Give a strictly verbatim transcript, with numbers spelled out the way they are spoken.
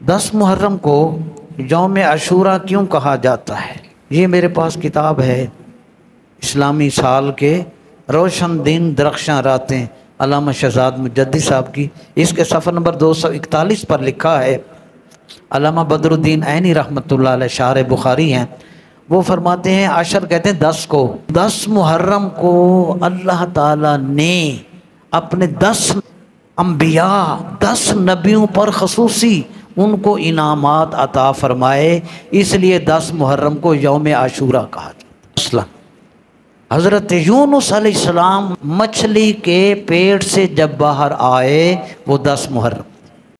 दस मुहर्रम को यौम आशूरा क्यों कहा जाता है? ये मेरे पास किताब है इस्लामी साल के रोशन दिन दरख्शां रातें अल्लामा शहजाद मुजद्दी साहब की। इसके सफ़र नंबर दो सौ इकतालीस पर लिखा है, अल्लामा बदरुद्दीन ऐनी रहमतुल्लाह अलैह शार बुखारी हैं, वो फरमाते हैं आशर कहते हैं दस को, दस मुहर्रम को अल्लाह ताला ने अपने दस अम्बिया दस नबियों पर खसूसी उनको इनामात अता फरमाए, इसलिए दस मुहर्रम को यौम आशूरा कहा जाता है। हज़रत यूनुस अलैहिस्सलाम मछली के पेट से जब बाहर आए वो दस मुहर्रम